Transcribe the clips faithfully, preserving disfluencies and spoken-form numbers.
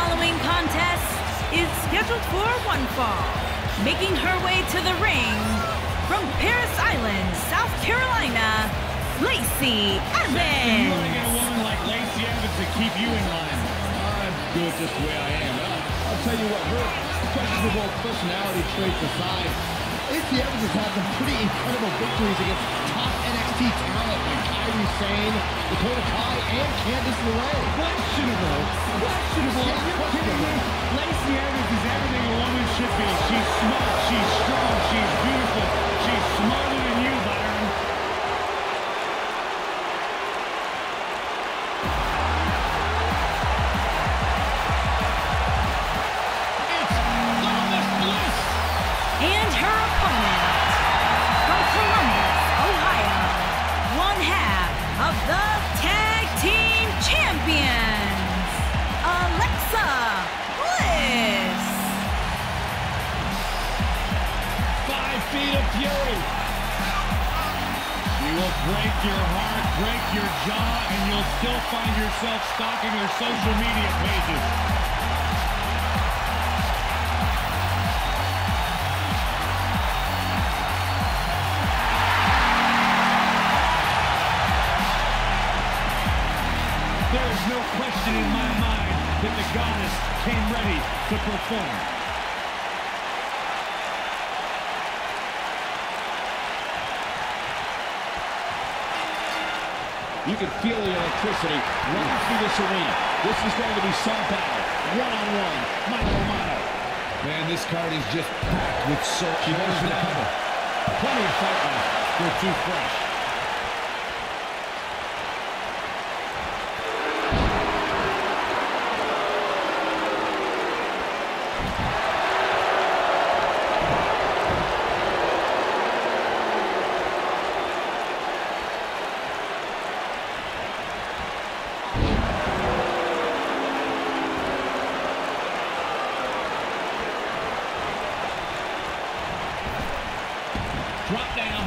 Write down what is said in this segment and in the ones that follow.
following contest is scheduled for one fall. Making her way to the ring from Parris Island, South Carolina, Lacey Evans. You want to get a woman like Lacey Evans to keep you in line. I'm good just the way I am. I'll tell you what, her questionable personality traits aside, Lacey Evans has had some pretty incredible victories against top N X T talent like Kairi Sane, Dakota Kai, and Candice LeRae. Questionable. Questionable. Are you kidding me? Lacey Evans is everything a woman should be. She's smart, she's strong, she's beautiful, she's smarter than you, Byron. It's Thomas Bliss. And her opponent, from Columbus, Ohio, one half of the Tag Team Champions, Alexa Bliss. Five feet of fury. She will break your heart, break your jaw, and you'll still find yourself stalking her social media pages. There is no question in my mind that the goddess came ready to perform. You can feel the electricity running through this arena. This is going to be some battle. One-on-one, mano a mano. Man, this card is just packed with so much cover. Plenty of fight left. They're too fresh. Drop down.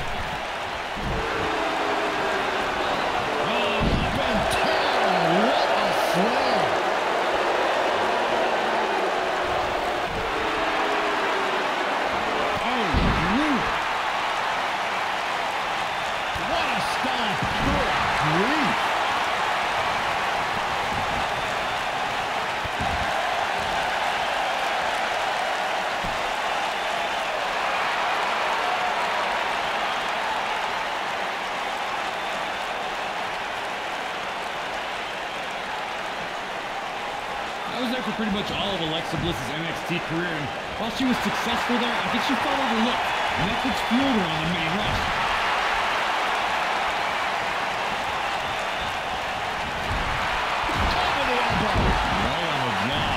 Oh, up and down. What a slam. Oh, woo. What a stomp. Good grief. I was there for pretty much all of Alexa Bliss's N X T career, and while she was successful there, I think she felt overlooked, and that's what's fueled her on the main roster. Top of the elbow. Right on the jaw.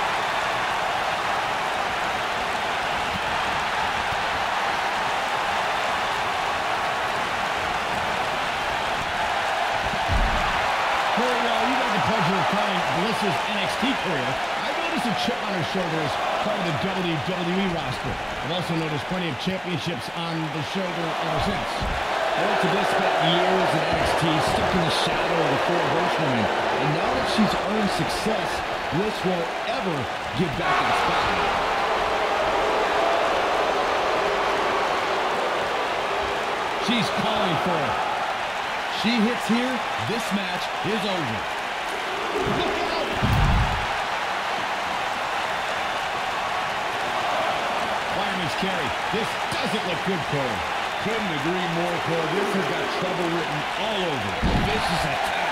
Well, uh, you got the pleasure of calling Bliss's N X T career. I noticed a chip on her shoulder as part of the W W E roster. I've also noticed plenty of championships on the shoulder ever since. Alexa Bliss spent years in N X T, stuck in the shadow of the Four Horsewomen, and now that she's earned success, Bliss won't ever give back to the spotlight. She's calling for it. She hits here, this match is over. Look out! Fireman's carry. This doesn't look good for her. Couldn't agree more, Cole. This has got trouble written all over it. Vicious attack.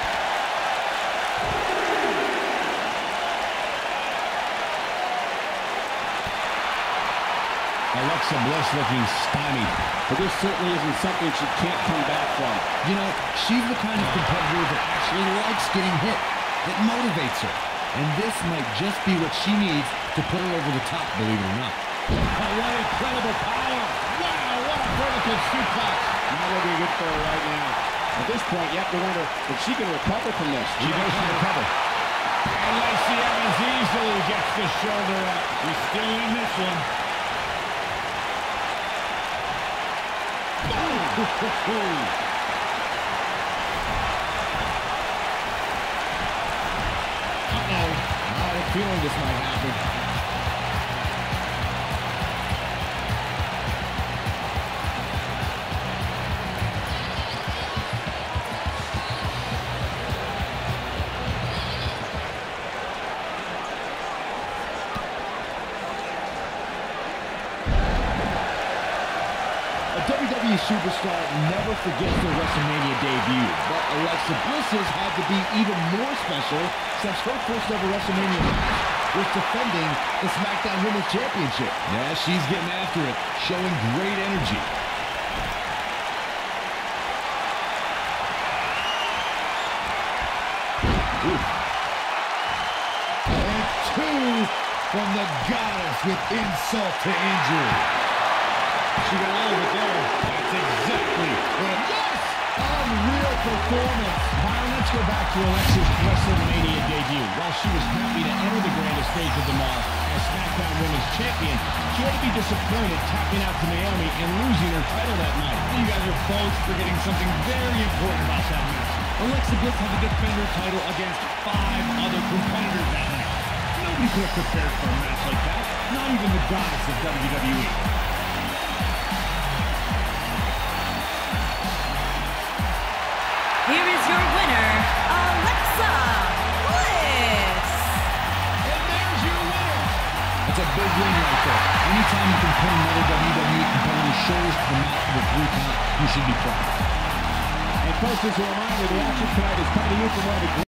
Alexa Bliss looking stymied. But this certainly isn't something she can't come back from. You know, she's the kind of competitor that actually likes getting hit, that motivates her. And this might just be what she needs to put her over the top, believe it or not. Oh, what incredible power! Wow, what a vertical suplex! Not looking good for her right now. At this point, you have to wonder if she can recover from this. She knows she can recover. And Lacey Evans easily gets the shoulder up. She's still in this one. Uh-oh. Oh, feeling this might happen. A W W E superstar never forgets their WrestleMania debut, but Alexa Bliss's had to be even more special since her first ever WrestleMania match was defending the SmackDown Women's Championship. Yeah, she's getting after it, showing great energy. Ooh. And two from the Goddess with insult to injury. She got all of it there. That's exactly what it is. Unreal performance. Now let's go back to Alexa's WrestleMania debut. While she was happy to enter the grandest stage of them all as SmackDown Women's Champion, she had to be disappointed tapping out to Naomi and losing her title that night. You guys are both forgetting something very important about that match. Alexa Bliss had to defend her title against five other competitors that night. Nobody could have prepared for a match like that. Not even the goddess of W W E. Here is your winner, Alexa Bliss. And there's your winner. That's a big win right there. Anytime you can put another W W E competitor's shoulders to the mat for the three count, you should be proud. And folks, as a reminder, the action tonight is coming to you from one of the